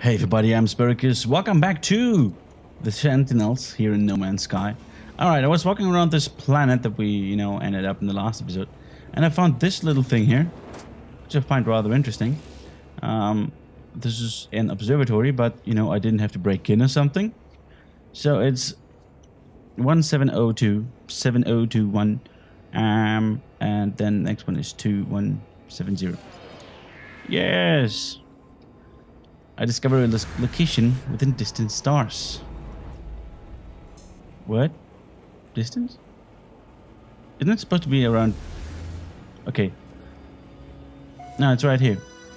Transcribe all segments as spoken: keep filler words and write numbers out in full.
Hey everybody, I'm Sparrowcus. Welcome back to the Sentinels here in No Man's Sky. Alright, I was walking around this planet that we, you know, ended up in the last episode. And I found this little thing here, which I find rather interesting. Um, this is an observatory, but, you know, I didn't have to break in or something. So it's one seven zero two, seven zero two one, um, and then the next one is two one seven zero. Yes! I discovered a location within distant stars. What? Distance? Isn't it supposed to be around... Okay. No, it's right here.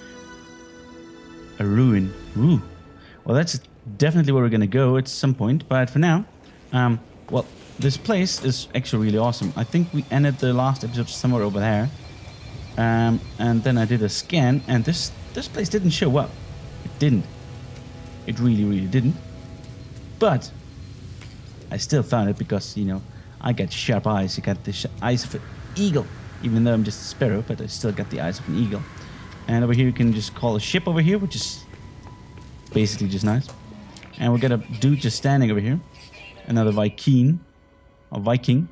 A ruin. Ooh. Well, that's definitely where we're gonna go at some point, but for now, um, well, this place is actually really awesome. I think we ended the last episode somewhere over there. Um, and then I did a scan, and this, this place didn't show up. It didn't. It really, really didn't. But I still found it because, you know, I got sharp eyes. You got the sh eyes of an eagle. Even though I'm just a sparrow, but I still got the eyes of an eagle. And over here you can just call a ship over here, which is basically just nice. And we got a dude just standing over here. Another Viking. Or Viking.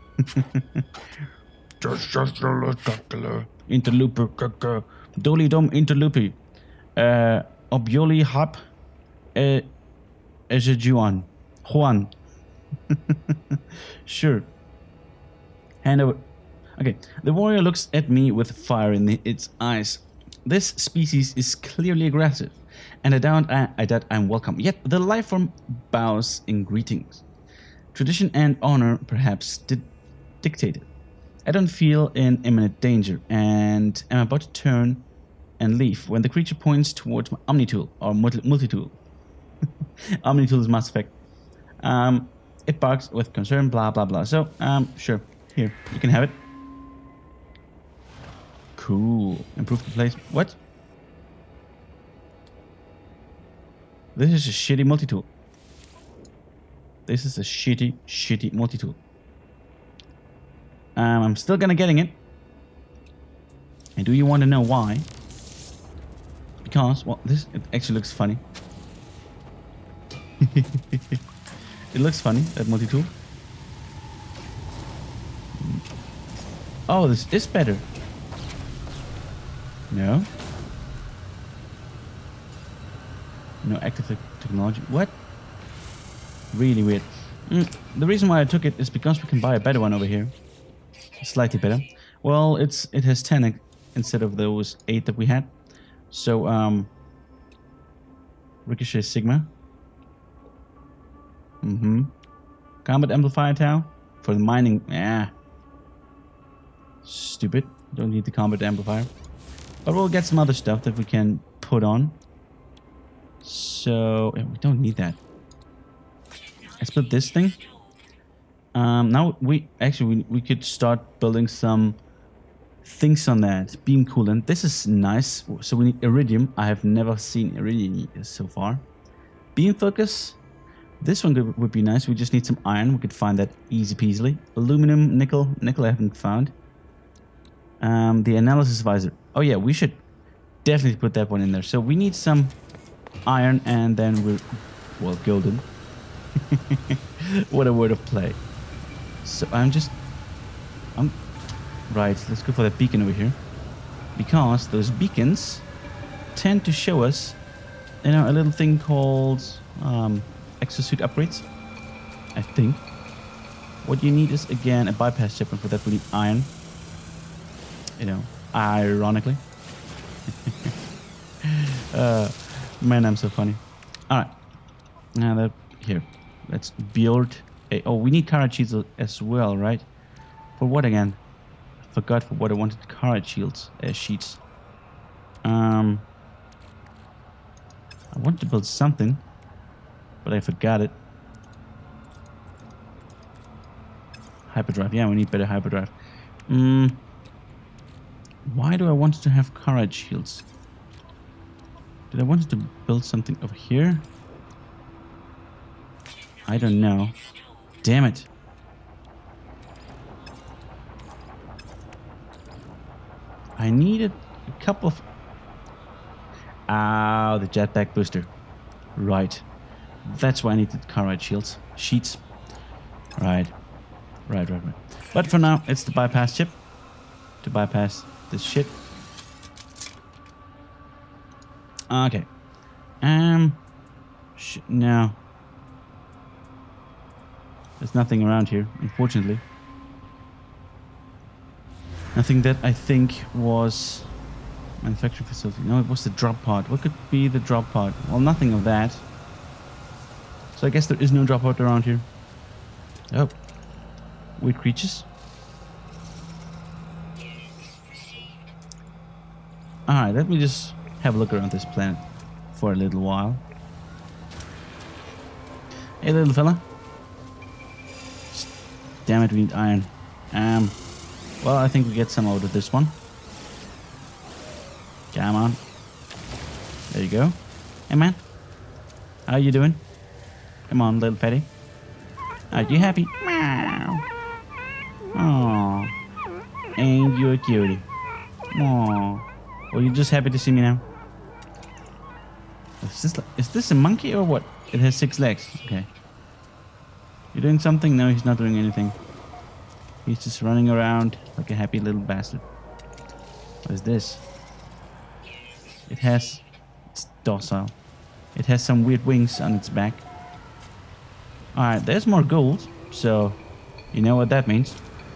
Interlooper. Dolly Dom Interloopy. Uh, Obioli Hap uh, Juan. Juan. Sure. Hand over. Okay. The warrior looks at me with fire in the, its eyes. This species is clearly aggressive, and I doubt, I, I doubt I'm welcome. Yet the life form bows in greetings. Tradition and honor perhaps did dictate it. I don't feel in imminent danger, and am about to turn and leave when the creature points towards my Omni-tool or multi-tool. Omni-tool is Mass Effect. Um, it barks with concern, blah blah blah. So, um, sure, here you can have it. Cool. Improve the place. What? This is a shitty multi-tool. This is a shitty, shitty multi-tool. Um, I'm still gonna getting it. And do you want to know why? Because, well, this it actually looks funny. It looks funny, that multi-tool. Oh, this is better. No. No active technology. What? Really weird. Mm, the reason why I took it is because we can buy a better one over here. Slightly better. Well, it's it has ten instead of those eight that we had. So, um, Ricochet Sigma. Mm-hmm. Combat Amplifier Tau. For the mining, yeah. Stupid. Don't need the Combat Amplifier. But we'll get some other stuff that we can put on. So, yeah, we don't need that. Let's put this thing. Um, now, we, actually, we, we could start building some things on that. Beam coolant. This is nice. So we need iridium. I have never seen iridium so far. Beam focus. This one could, would be nice. We just need some iron. We could find that easy peasily. Aluminum, nickel. Nickel I haven't found. Um, the analysis visor. Oh yeah, we should definitely put that one in there. So we need some iron, and then we're, well, golden. What a word of play. So I'm just, I'm, right, let's go for that beacon over here. Because those beacons tend to show us, you know, a little thing called um, exosuit upgrades, I think. What you need is, again, a bypass chip, and for that we need iron. You know, ironically. uh, man, I'm so funny. Alright. Now that, here. Let's build a... Oh, we need carrot shields as well, right? For what again? I forgot for what I wanted carrot shields, uh, sheets. Um, I wanted to build something, but I forgot it. Hyperdrive. Yeah, we need better hyperdrive. Mm, why do I want to have carrot shields? Did I want to build something over here? I don't know. Damn it. I needed a couple of... Ah, the jetpack booster. Right. That's why I needed carbide shields. Sheets. Right. Right, right, right. But for now, it's the bypass chip. To bypass this shit. Okay. Um. Sh no. There's nothing around here, unfortunately. Nothing that I think was manufacturing facility. No, it was the drop pod. What could be the drop pod? Well, nothing of that. So I guess there is no drop pod around here. Oh. Weird creatures. Alright, let me just have a look around this planet for a little while. Hey, little fella. Damn it, we need iron. Um, well, I think we get some out of this one. Come on. There you go. Hey, man. How you doing? Come on, little fatty. Are you happy? Meow. Aww. Ain't you a cutie? Aww. Well, you're just happy to see me now. Is this, is this a monkey or what? It has six legs. Okay. You doing something? No, he's not doing anything. He's just running around like a happy little bastard. What is this? It has... It's docile. It has some weird wings on its back. Alright, there's more gold. So, you know what that means.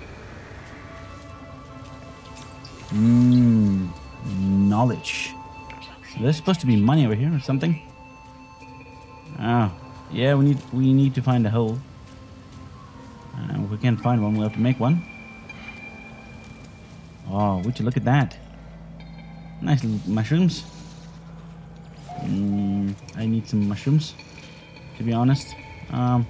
Mmm... Knowledge. There's supposed to be money over here or something. Oh, yeah, we need we need to find a hole. Uh, if we can't find one, we'll have to make one. Oh, would you look at that? Nice little mushrooms. Mm, I need some mushrooms, to be honest. Um,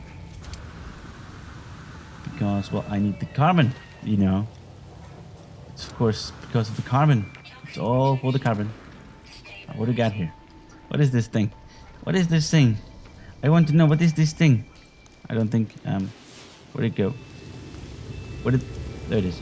because, well, I need the carbon, you know. It's of course because of the carbon. It's all for the carbon. What do we got here? What is this thing? What is this thing? I want to know, what is this thing? I don't think, um, where'd it go? Where did, there it is.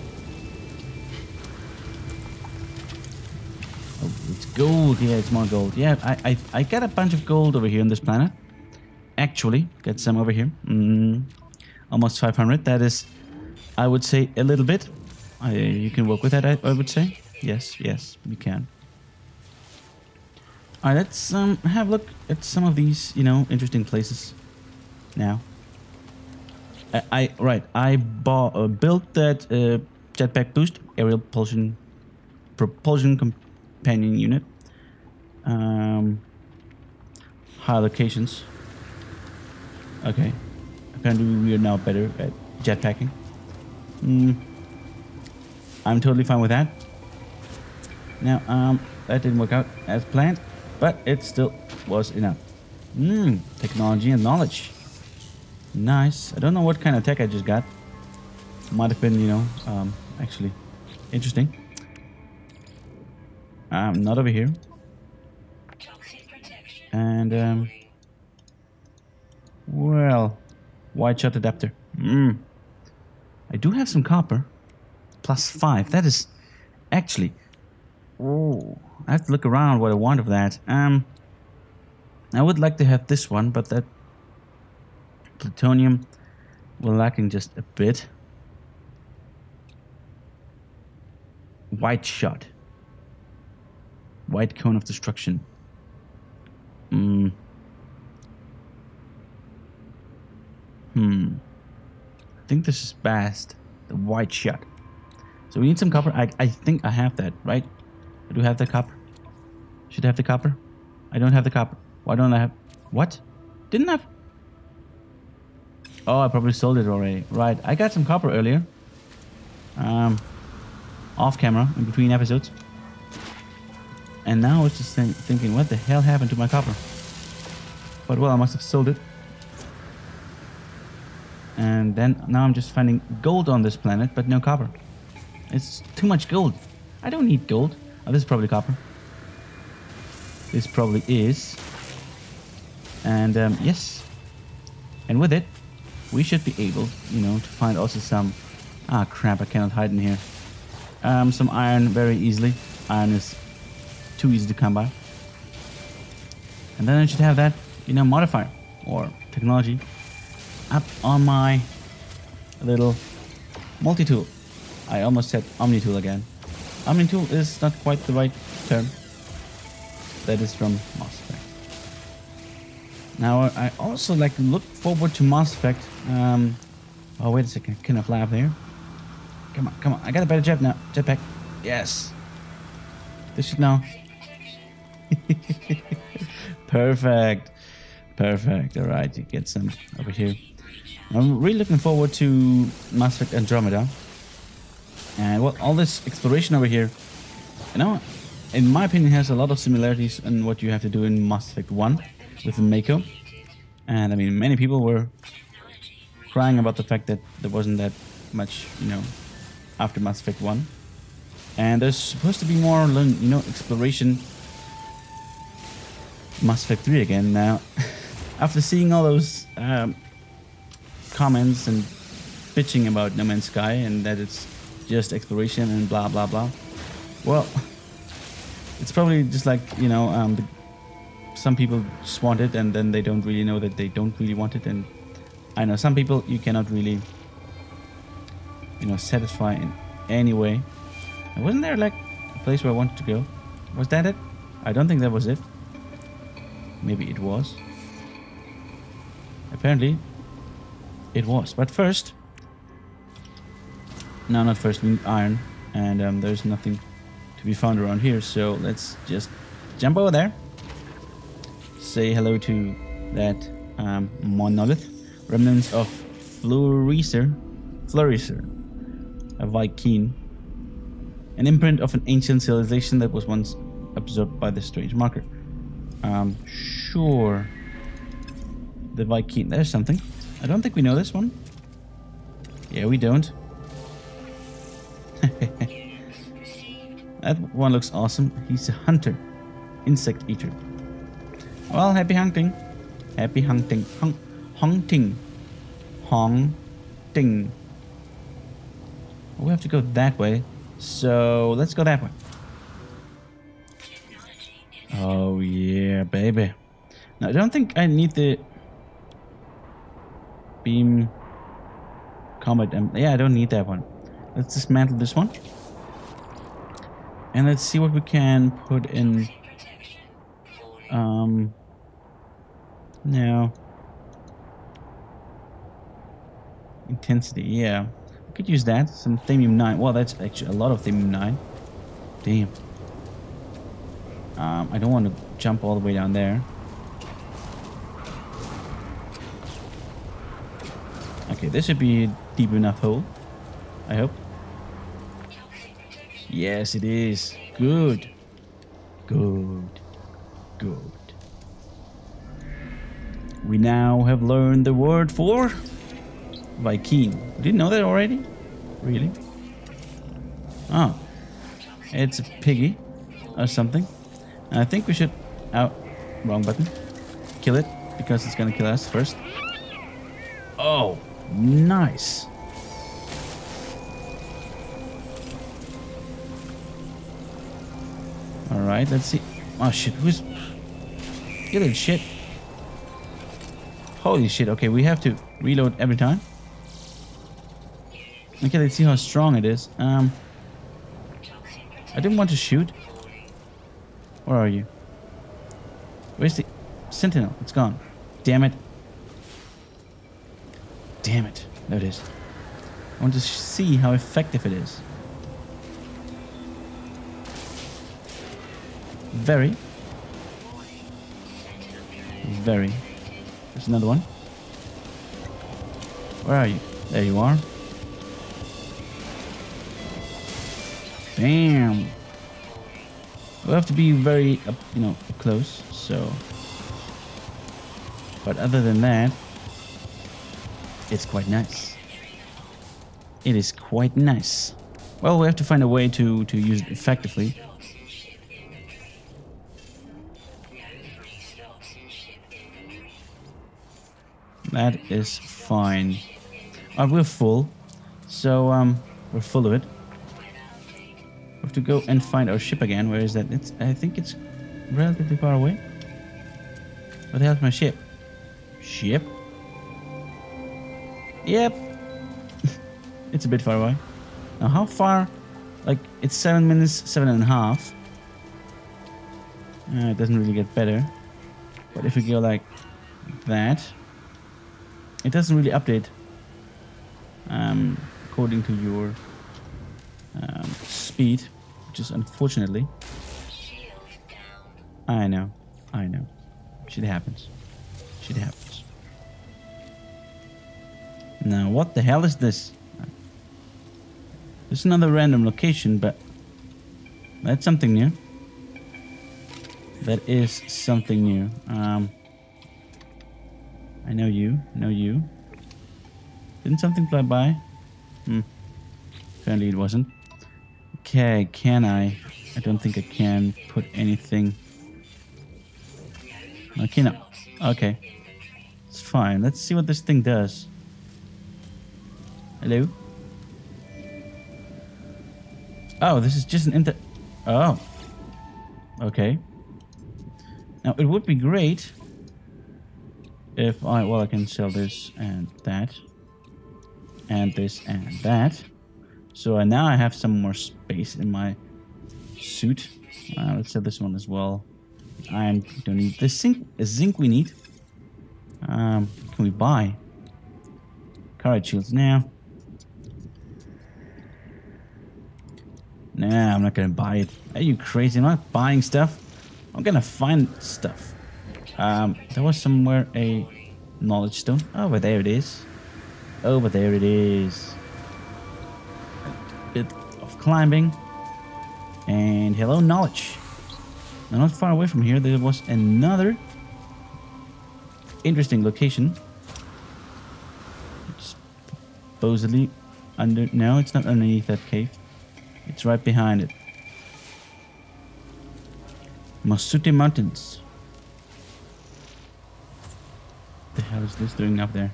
Oh, it's gold. Yeah, it's more gold. Yeah, I, I, I got a bunch of gold over here on this planet. Actually, got some over here. Mm, almost five hundred. That is, I would say, a little bit. I, you can work with that, I, I would say. Yes, yes, you can. Alright, let's um, have a look at some of these, you know, interesting places now. I, I right, I bought, uh, built that uh, jetpack boost, aerial propulsion, propulsion companion unit. Um, high locations. Okay, apparently we are now better at jetpacking. Mm, I'm totally fine with that. Now, um, that didn't work out as planned, but it still was enough. Mmm, technology and knowledge. Nice. I don't know what kind of tech I just got. Might have been, you know, um, actually interesting. Um, not over here. And, um, well, wide shot adapter. Mmm. I do have some copper. Plus five. That is actually... Oh, I have to look around what I want of that. Um, I would like to have this one, but that plutonium we're lacking just a bit. White shot. White cone of destruction. Hmm. Hmm. I think this is best. The white shot. So we need some copper. I, I think I have that, right? I do have the copper. Should I have the copper? I don't have the copper. Why don't I have... What? Didn't have... Oh, I probably sold it already. Right, I got some copper earlier. Um, off camera, in between episodes. And now I was just think, thinking, what the hell happened to my copper? But well, I must have sold it. And then, now I'm just finding gold on this planet, but no copper. It's too much gold. I don't need gold. Oh, this is probably copper. This probably is. And um, yes. And with it, we should be able, you know, to find also some... Ah, crap, I cannot hide in here. Um, some iron very easily. Iron is too easy to come by. And then I should have that you know, modifier or technology up on my little multi-tool. I almost said omni-tool again. Omni-tool is not quite the right term. That is from Mass Effect. Now, I also like look forward to Mass Effect. Um, oh, wait a second. Can I fly up there? Come on, come on. I got a better jet now. Jetpack. Yes. This should now. Perfect. Perfect. All right, you get some over here. I'm really looking forward to Mass Effect Andromeda. And well, all this exploration over here, you know, in my opinion, has a lot of similarities in what you have to do in Mass Effect one with the Mako. And I mean, many people were crying about the fact that there wasn't that much, you know, after Mass Effect one. And there's supposed to be more, you know, exploration. Mass Effect three again. Now, after seeing all those um, comments and bitching about No Man's Sky and that it's just exploration and blah blah blah, well, it's probably just like, you know, um, the, some people just want it and then they don't really know that they don't really want it. And I know some people you cannot really, you know, satisfy in any way. And wasn't there like a place where I wanted to go? Was that it? I don't think that was it. Maybe it was. Apparently it was. But first, no, not first, we need iron. And um, there's nothing to be found around here. So let's just jump over there. Say hello to that um, monolith. Remnants of Flourisher. Flourisher. A Viking. An imprint of an ancient civilization that was once absorbed by the strange marker. Um, sure. The Viking. There's something. I don't think we know this one. Yeah, we don't. That one looks awesome. He's a hunter. Insect eater. Well, happy hunting. Happy hunting. Hun hunting. Hunting. We have to go that way. So let's go that way. Oh yeah, baby. Now I don't think I need the beam combat. Um, yeah, I don't need that one. Let's dismantle this one. And let's see what we can put in. Um, no. Intensity, yeah. We could use that. Some Thamium nine. Well, that's actually a lot of Thamium nine. Damn. Um, I don't want to jump all the way down there. Okay, this should be a deep enough hole. I hope. Yes, it is. Good. Good. Good. We now have learned the word for Viking. We didn't know that already? Really? Oh. It's a piggy or something. And I think we should... Oh, wrong button. Kill it, because it's gonna kill us first. Oh, nice. Alright, let's see. Oh shit, who's... You little shit. Holy shit, okay, we have to reload every time. Okay, let's see how strong it is. Um, I didn't want to shoot. Where are you? Where's the sentinel? It's gone. Damn it. Damn it. There it is. I want to see how effective it is. Very. Very. There's another one. Where are you? There you are. Damn. We'll have to be very, up, you know, up close, so... But other than that, it's quite nice. It is quite nice. Well, we have to find a way to, to use it effectively. That is fine. Uh, we're full, so um, we're full of it. We have to go and find our ship again. Where is that? It's. I think it's relatively far away. Where the hell's my ship? Ship? Yep. It's a bit far away. Now, how far? Like, it's seven minutes, seven and a half. Uh, it doesn't really get better. But if we go like that, it doesn't really update um, according to your um, speed, which is unfortunately. I know, I know. Shit happens. Shit happens. Now, what the hell is this? There's another random location, but that's something new. That is something new. Um, I know you. Know you. Didn't something fly by? Hmm. Apparently it wasn't. Okay, can I? I don't think I can put anything. Okay, no. Okay. It's fine. Let's see what this thing does. Hello? Oh, this is just an inter... Oh. Okay. Now, it would be great if I... Well, I can sell this and that. And this and that. So uh, now I have some more space in my suit. Uh, let's sell this one as well. Iron, we don't need. The zinc, the zinc we need. Um, can we buy? Carrot shields now. Nah, I'm not gonna buy it. Are you crazy? I'm not buying stuff. I'm gonna find stuff. Um, there was somewhere a knowledge stone. Over there it is. Over there it is. A bit of climbing. And hello, knowledge. Now, not far away from here, there was another interesting location. It's supposedly under... No, it's not underneath that cave. It's right behind it. Masute Mountains. What the hell is this doing up there?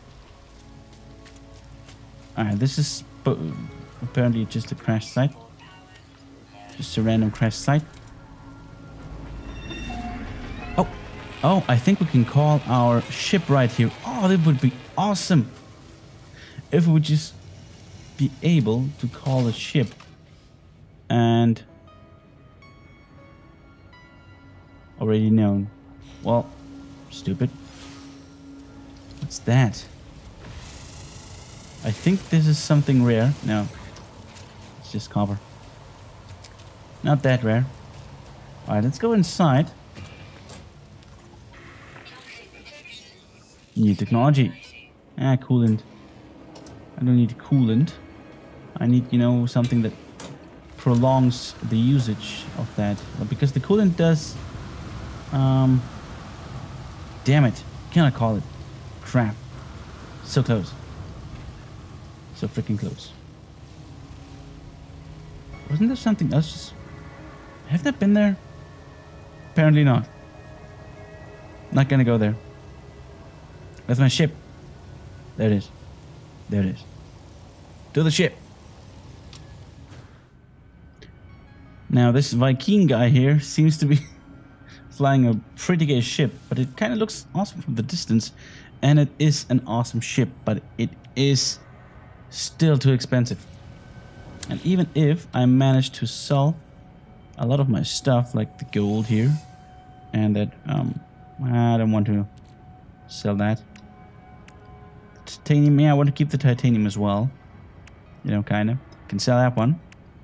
Alright, this is apparently just a crash site. Just a random crash site. Oh, oh, I think we can call our ship right here. Oh, that would be awesome. If we would just be able to call a ship. And already known. Well, stupid. What's that? I think this is something rare. No, it's just copper. Not that rare. Alright, let's go inside. New technology. Ah, coolant. I don't need coolant. I need, you know, something that prolongs the usage of that. Well, because the coolant does... Um... Damn it. Cannot call it. Crap. So close. So freaking close. Wasn't there something else? Just... Have that been there? Apparently not. Not gonna go there. That's my ship. There it is. There it is. To the ship. Now this Viking guy here seems to be flying a pretty gay ship, but it kind of looks awesome from the distance. And it is an awesome ship, but it is still too expensive. And even if I manage to sell a lot of my stuff, like the gold here, and that, um, I don't want to sell that. Titanium, yeah, I want to keep the titanium as well. You know, kind of. Can sell that one.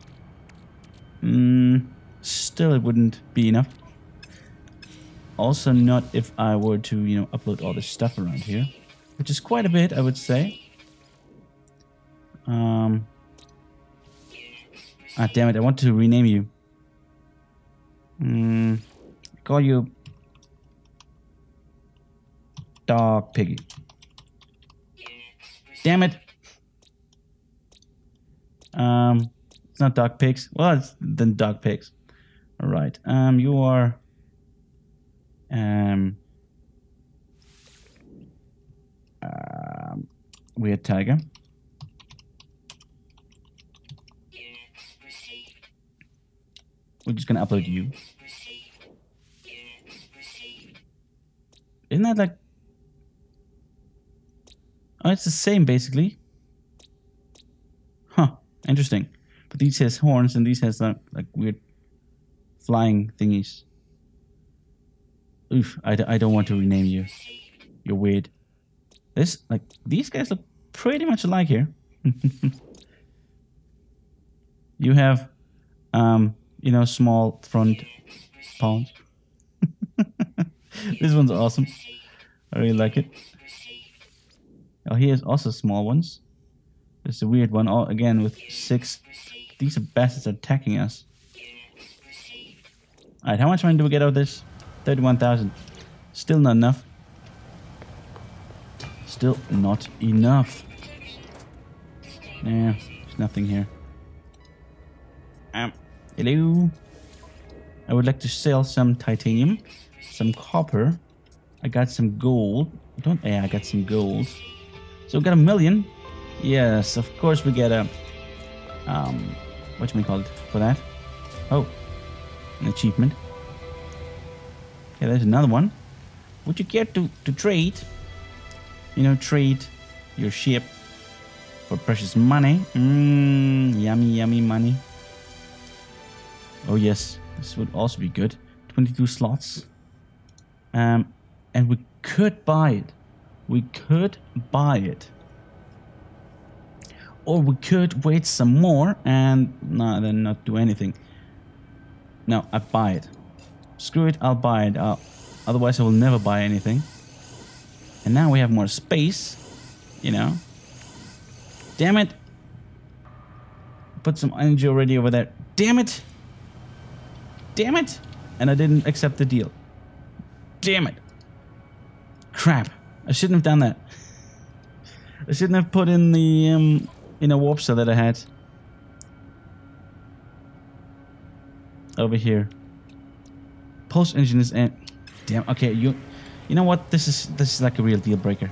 Mm, still, it wouldn't be enough. Also, not if I were to, you know, upload all this stuff around here, which is quite a bit, I would say. Um. Ah, damn it! I want to rename you. Hmm. Call you Dog Piggy. Damn it! Um. It's not dog pigs. Well, it's then dog pigs. All right. Um, you are. Um. um weird tiger. We're just gonna upload you. Isn't that like... Oh, it's the same basically. Huh, interesting. But these has horns and these has like, like weird flying thingies. Oof, I, d I don't want to rename you. You're weird. This, like, these guys look pretty much alike here. You have, um, you know, small front palms. This one's awesome. I really like it. Oh, here's also small ones. There's a weird one, all again with six. These bastards are attacking us. Alright, how much money do we get out of this? thirty-one thousand. Still not enough. Still not enough. Nah, there's nothing here. Um, hello. I would like to sell some titanium, some copper. I got some gold. Don't, yeah, I got some gold. So we got a million. Yes, of course we get a, um, what do we call it for that? Oh, an achievement. Okay, there's another one. Would you care to, to trade? You know, trade your ship for precious money. Mmm, yummy, yummy money. Oh yes, this would also be good. twenty-two slots. Um, and we could buy it. We could buy it. Or we could wait some more and no, then not do anything. No, I buy it. Screw it, I'll buy it. I'll, otherwise I will never buy anything. And now we have more space, you know. Damn it. Put some energy already over there. Damn it. Damn it. And I didn't accept the deal. Damn it. Crap. I shouldn't have done that. I shouldn't have put in the, um, you know, warp cell that I had. Over here. Pulse engine is in. Damn. Okay, you... You know what? This is this is like a real deal breaker.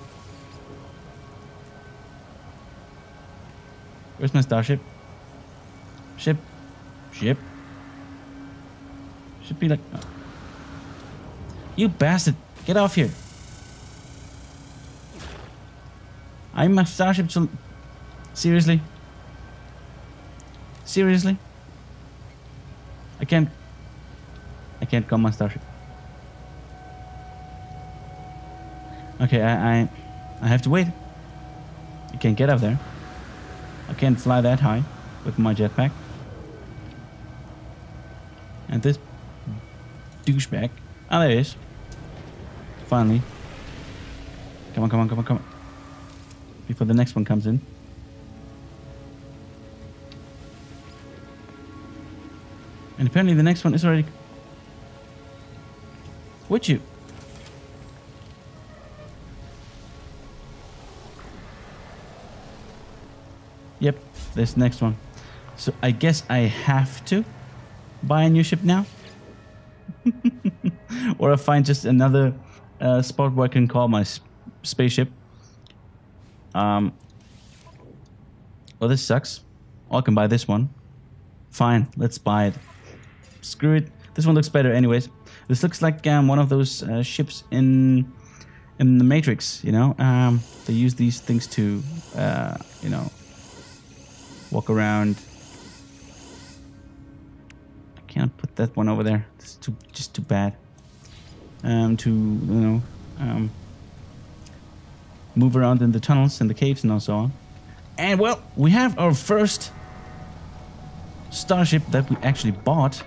Where's my starship? Ship. Ship. Should be like... Oh. You bastard! Get off here! I'm my starship so... Seriously? Seriously? I can't... I can't come my starship. Okay, I, I I have to wait. I can't get up there. I can't fly that high with my jetpack. And this douchebag. Ah, there it is. Finally. Come on, come on, come on, come on. Before the next one comes in. And apparently the next one is already... Would you? Yep, this next one. So I guess I have to buy a new ship now. Or I find just another uh, spot where I can call my sp spaceship. Um. Well, this sucks. Or I can buy this one. Fine, let's buy it. Screw it. This one looks better anyways. This looks like um, one of those uh, ships in in the Matrix, you know? Um, they use these things to, uh, you know... walk around. I can't put that one over there. It's too, just too bad. Um, to you know, um, move around in the tunnels and the caves and so on. And well, we have our first starship that we actually bought,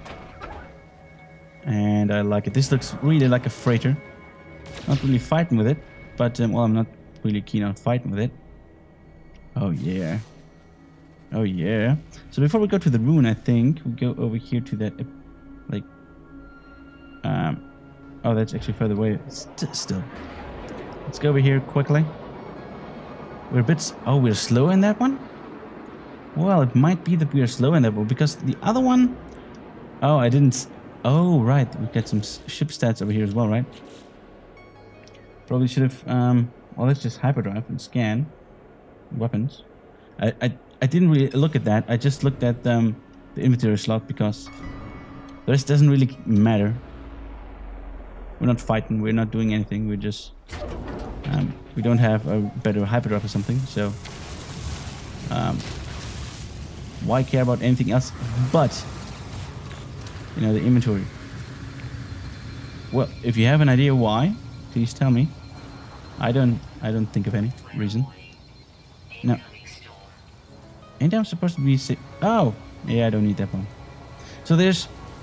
and I like it. This looks really like a freighter. Not really fighting with it, but um, well, I'm not really keen on fighting with it. Oh yeah. Oh yeah. So before we go to the ruin, I think we go over here to that, uh, like, um, oh, that's actually further away. St still. Let's go over here quickly. We're a bit, s oh, we're slow in that one? Well, it might be that we are slow in that one, because the other one, oh, I didn't, s oh, right, we got some s ship stats over here as well, right? Probably should have, um, well, let's just hyperdrive and scan weapons. I, I I didn't really look at that. I just looked at um, the inventory slot because the rest doesn't really matter. We're not fighting. We're not doing anything. We're just... Um, we don't have a better hyperdrive or something, so... Um, why care about anything else but... You know, the inventory. Well, if you have an idea why, please tell me. I don't... I don't think of any reason. No. Ain't I supposed to be... Si oh! Yeah, I don't need that one. So there's...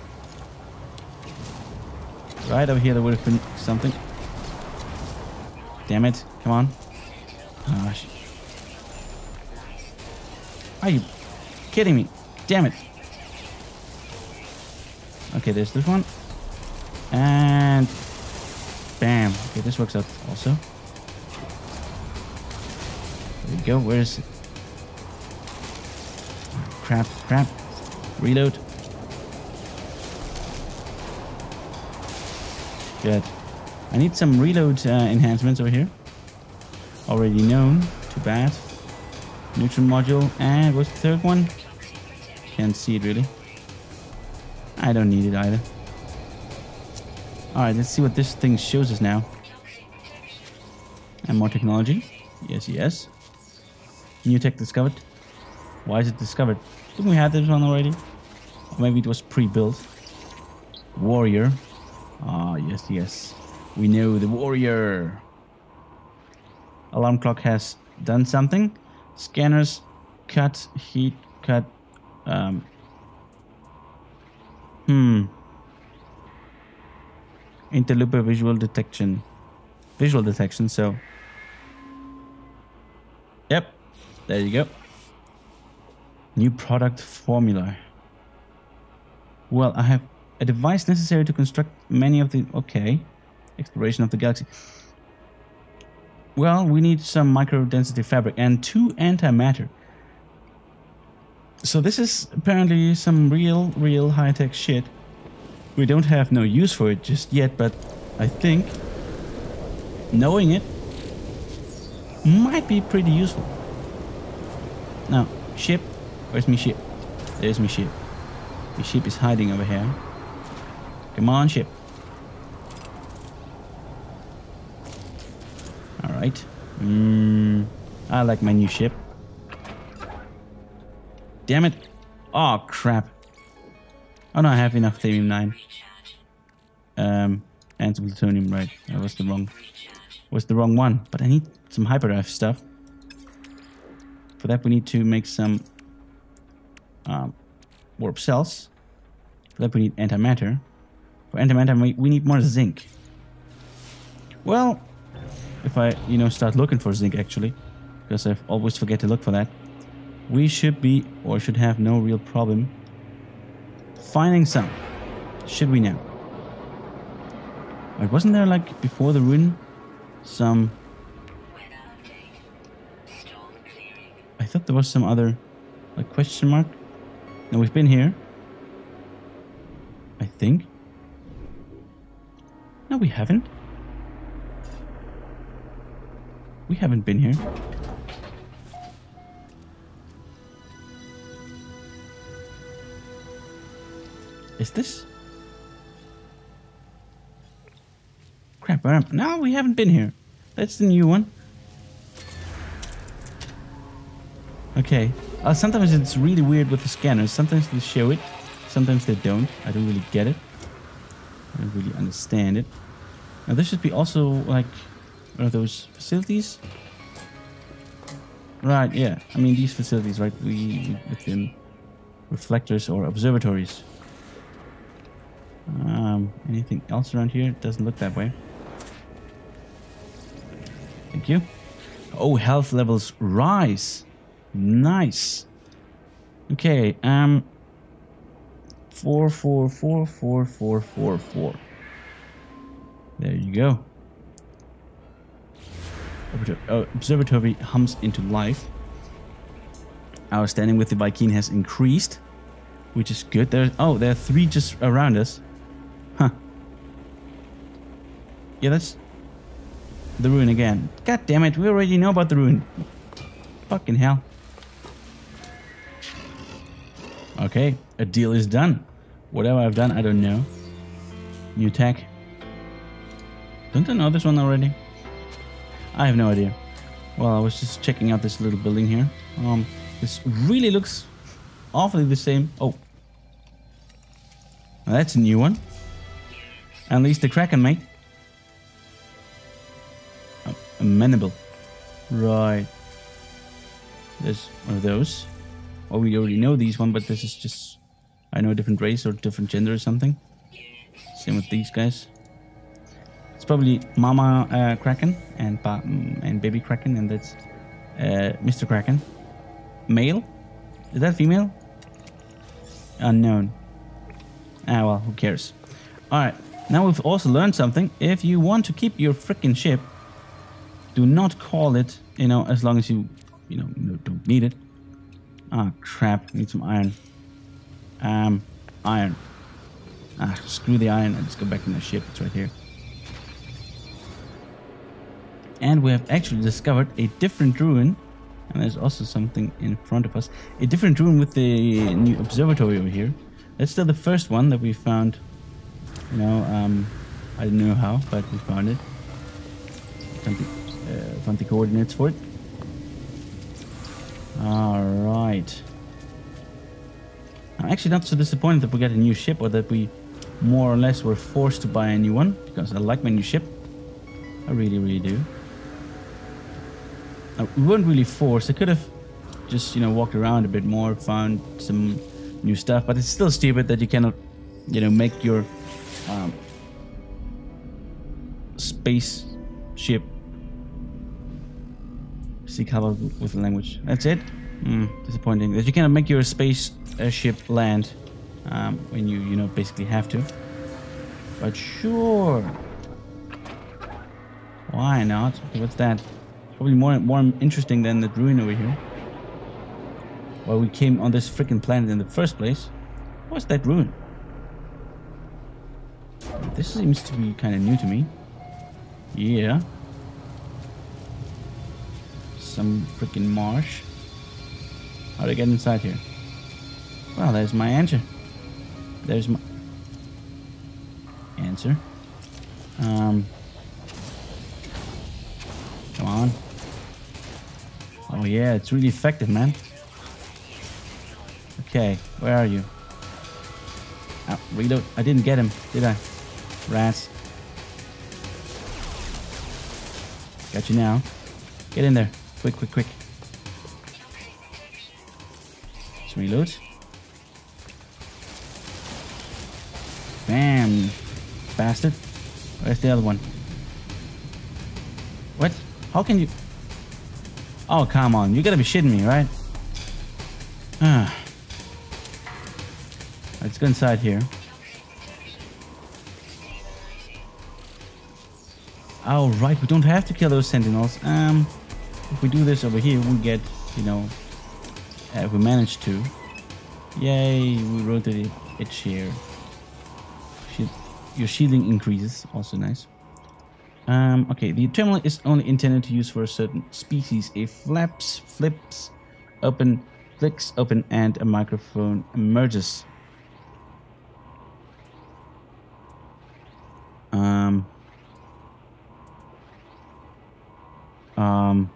Right over here there would have been something. Damn it. Come on. Gosh. Are you kidding me? Damn it. Okay, there's this one. And... Bam. Okay, this works out also. There we go. Where is it? Crap, crap. Reload. Good. I need some reload uh, enhancements over here. Already known. Too bad. Neutron module. And what's the third one? Can't see it really. I don't need it either. Alright, let's see what this thing shows us now. And more technology. Yes, yes. New tech discovered. Why is it discovered? Didn't we have this one already? Or maybe it was pre-built. Warrior. Ah, yes, yes. We know the warrior. Alarm clock has done something. Scanners cut, heat cut. Um, hmm. Interlooper visual detection. Visual detection, so. Yep. There you go. New product formula. Well, I have a device necessary to construct many of the... Okay. Exploration of the galaxy. Well, we need some micro-density fabric and two antimatter. So this is apparently some real, real high-tech shit. We don't have no use for it just yet, but I think knowing it might be pretty useful. Now, ship. Where's my ship? There's my ship. My ship is hiding over here. Come on, ship. Alright. Mm, I like my new ship. Damn it. Oh, crap. Oh, no, I have enough therium nine. Um, and some plutonium, right. That was the wrong... was the wrong one. But I need some hyperdrive stuff. For that, we need to make some... Um, warp cells. For that, we need antimatter. For antimatter, we, we need more zinc. Well, if I, you know, start looking for zinc, actually, because I always forget to look for that, we should be, or should have no real problem finding some. Should we now? Wait, wasn't there, like, before the ruin, some... I thought there was some other, like, question mark? No, we've been here. I think. No, we haven't. We haven't been here. Is this? Crap, where am I? No, we haven't been here. That's the new one. Okay. Uh, sometimes it's really weird with the scanners. Sometimes they show it. Sometimes they don't. I don't really get it. I don't really understand it. Now this should be also like one of those facilities. Right, yeah. I mean these facilities, right? We within reflectors or observatories. Um, anything else around here? It doesn't look that way. Thank you. Oh, health levels rise. Nice. Okay, um four four four four four four four. There you go. Oh, observatory hums into life. Our standing with the Viking has increased, which is good. There, oh, there are three just around us. Huh. Yeah, that's the ruin again. God damn it, we already know about the ruin. Fucking hell. Okay, a deal is done. Whatever I've done, I don't know. New tech. Don't I know this one already? I have no idea. Well, I was just checking out this little building here. Um, this really looks awfully the same. Oh. Well, that's a new one. At least the Kraken, mate. Oh, amenable. Right. There's one of those. Well, we already know these one, but this is just... I know a different race or different gender or something. Same with these guys. It's probably Mama uh, Kraken and ba and Baby Kraken, and that's uh, Mister Kraken. Male? Is that female? Unknown. Ah, well, who cares? Alright, now we've also learned something. If you want to keep your freaking ship, do not call it, you know, as long as you, you know, don't need it. Ah, crap. Need some iron. Um, iron. Ah, screw the iron. Let's go back in the ship. It's right here. And we have actually discovered a different ruin. And there's also something in front of us. A different ruin with the new observatory over here. That's still the first one that we found. You know, um, I don't know how, but we found it. Found the, uh, found the coordinates for it. Alright. I'm actually not so disappointed that we got a new ship, or that we more or less were forced to buy a new one, because I like my new ship. I really, really do. Now, we weren't really forced. I could have just, you know, walked around a bit more, found some new stuff, but it's still stupid that you cannot, you know, make your um, space ship. See cover with the language. That's it. Mm, disappointing that you cannot make your space uh, ship land um, when you, you know, basically have to. But sure. Why not? Okay, what's that? Probably more more interesting than the ruin over here. Well, we came on this freaking planet in the first place. What's that ruin? This seems to be kind of new to me. Yeah. Some freaking marsh. How do I get inside here? Well, there's my answer. There's my answer. Um. Come on. Oh yeah, it's really effective, man. Okay, where are you? Oh, reload. I didn't get him, did I? Rats. Got you now. Get in there. Quick, quick, quick. Let's reload. Bam. Bastard. Where's the other one? What? How can you... Oh, come on. You gotta be shitting me, right? Ah. Let's go inside here. Oh, right. We don't have to kill those sentinels. Um, if we do this over here, we get, you know... Uh, if we manage to. Yay, we rotate it here. Shield, your shielding increases. Also nice. Um, okay, the terminal is only intended to use for a certain species. A flaps, flips, open, clicks, open, and a microphone emerges. Um. Um.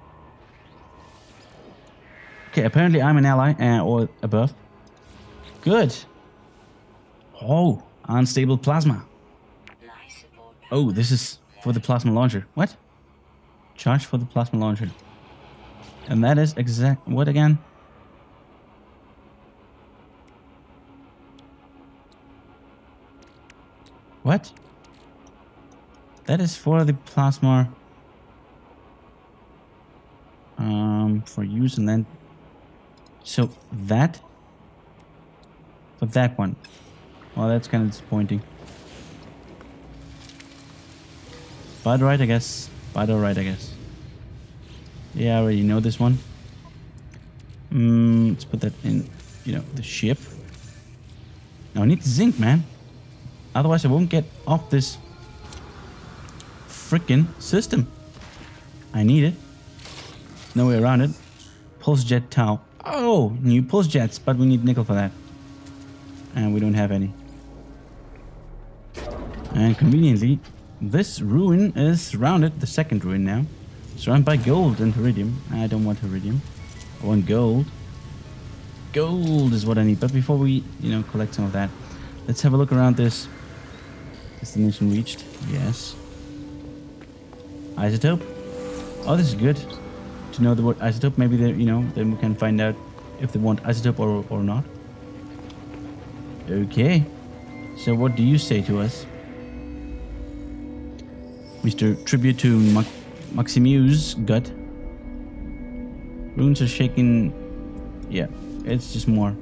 Okay, apparently I'm an ally, uh, or above. Good. Oh, unstable plasma. Oh, this is for the plasma launcher. What? Charge for the plasma launcher. And that is exact... What again? What? That is for the plasma... Um, for use and then... So, that? For that one. Well, that's kind of disappointing. But right, I guess. But alright, I guess. Yeah, I already know this one. Mm, let's put that in, you know, the ship. Now I need zinc, man. Otherwise I won't get off this freaking system. I need it. No way around it. Pulse jet tau. Oh, new pulse jets, but we need nickel for that. And we don't have any. And conveniently, this ruin is surrounded, the second ruin now, surrounded by gold and iridium. I don't want iridium. I want gold. Gold is what I need. But before we, you know, collect some of that, let's have a look around this. Destination reached. Yes. Isotope. Oh, this is good to know the word isotope. Maybe they, you know, then we can find out if they want isotope or or not. Okay. So what do you say to us, Mister Tribute to Mac Maximus Gut? Runes are shaking. Yeah, it's just more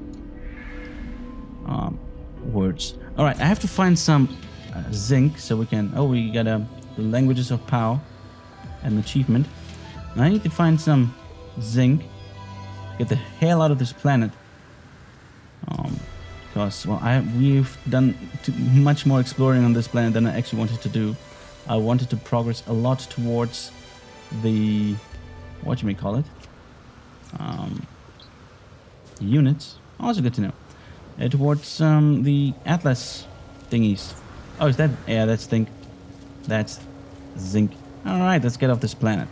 um, words. All right, I have to find some uh, zinc so we can. Oh, we got uh, the languages of power and achievement. And I need to find some zinc. Get the hell out of this planet. Um, because well, I we've done too much more exploring on this planet than I actually wanted to do. I wanted to progress a lot towards the what you may call it. Um, units. Also good to know. Uh, towards um, the Atlas thingies. Oh, is that? Yeah, that's zinc. That's zinc. All right, let's get off this planet.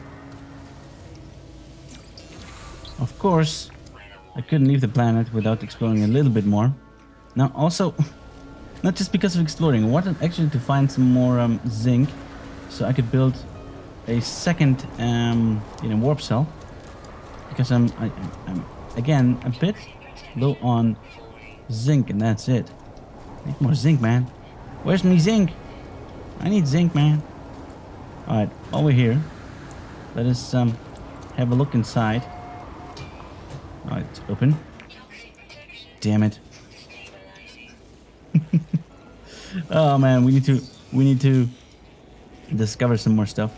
Of course, I couldn't leave the planet without exploring a little bit more. Now, also, not just because of exploring, I wanted actually to find some more um, zinc, so I could build a second, um, you know, warp cell. Because I'm, I, I'm again a bit low on zinc, and that's it. I need more zinc, man. Where's me zinc? I need zinc, man. All right, while we're here, let us um have a look inside. All right, it's open. Damn it. Oh man, we need to we need to discover some more stuff.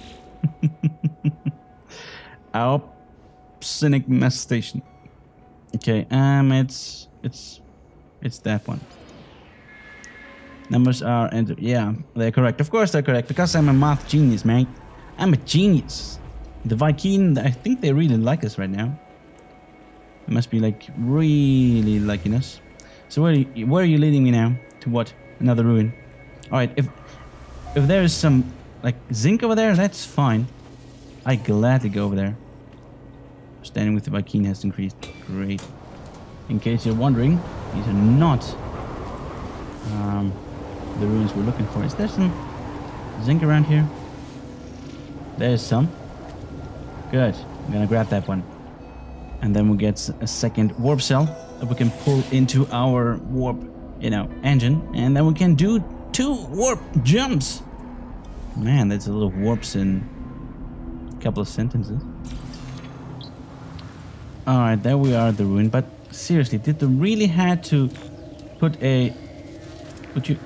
Our cynic mess station. Okay, um, it's it's it's that one. Numbers are entered. Yeah, they're correct. Of course they're correct because I'm a math genius, mate. I'm a genius. The Viking, I think they really like us right now. They must be like really liking us. So where are you, where are you leading me now? To what? Another ruin. All right. If if there is some like zinc over there, that's fine. I gladly go over there. Standing with the Viking has increased. Great. In case you're wondering, these are not um, the ruins we're looking for. Is there some zinc around here? There's some. Good. I'm gonna grab that one. And then we'll get a second warp cell that we can pull into our warp, you know, engine. And then we can do two warp jumps. Man, that's a little warps in a couple of sentences. Alright, there we are at the ruin. But seriously, did they really had to put a... Put you...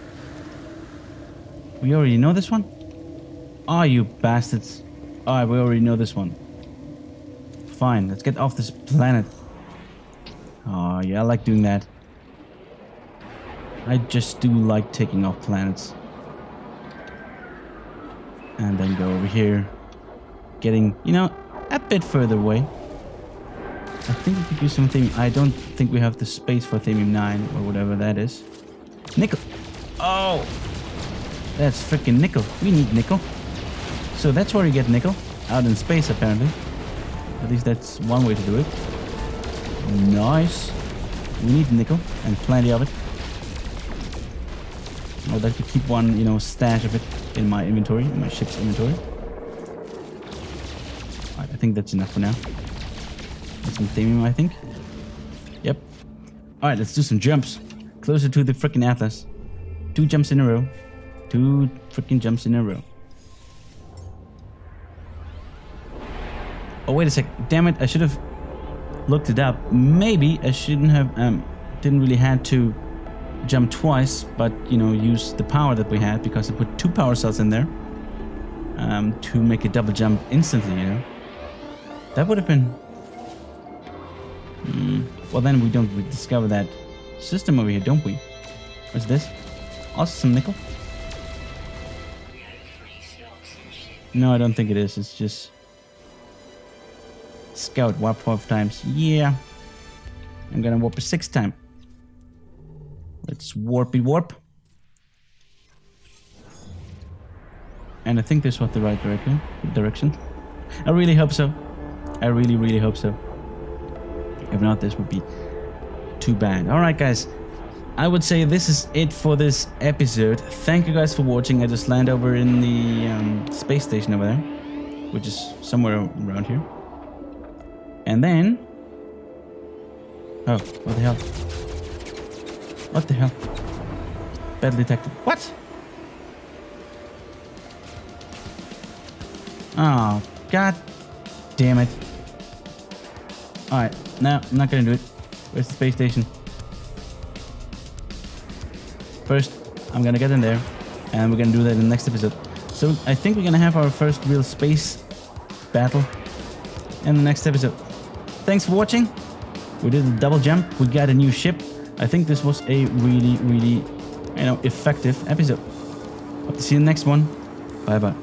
We already know this one? Ah, oh, you bastards. Alright, we already know this one. Fine, let's get off this planet. Oh, yeah, I like doing that. I just do like taking off planets. And then go over here. Getting, you know, a bit further away. I think we could use something. I don't think we have the space for Themium nine or whatever that is. Nickel. Oh, that's freaking nickel. We need nickel. So that's where you get nickel. Out in space, apparently. At least that's one way to do it. Nice. We need nickel and plenty of it. I would like to keep one, you know, stash of it in my inventory, in my ship's inventory. Alright, I think that's enough for now. Some themium, I think. Yep. Alright, let's do some jumps. Closer to the freaking Atlas. Two jumps in a row. Two freaking jumps in a row. Oh, wait a sec. Damn it, I should have looked it up. Maybe I shouldn't have, um, didn't really had to jump twice, but, you know, use the power that we had because I put two power cells in there um, to make a double jump instantly, you know. That would have been... Mm, well, then we don't we discover that system over here, don't we? What's this? Also some nickel? No, I don't think it is. It's just... Scout, warp twelve times. Yeah. I'm gonna warp a sixth time. Let's warpy warp. And I think this was the right direction. Direction. I really hope so. I really, really hope so. If not, this would be too bad. Alright, guys. I would say this is it for this episode. Thank you guys for watching. I just landed over in the um, space station over there, which is somewhere around here. And then... Oh, what the hell? What the hell? Battle detected. What? Oh, god damn it. Alright, no, I'm not gonna do it. Where's the space station? First, I'm gonna get in there, and we're gonna do that in the next episode. So I think we're gonna have our first real space battle in the next episode. Thanks for watching. We did a double jump. We got a new ship. I think this was a really, really, you know, effective episode. Hope to see you in the next one. Bye bye.